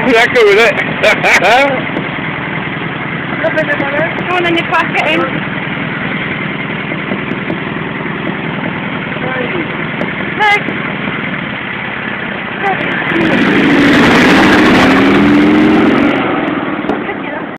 Cracker with it. Go on then, you crack it in.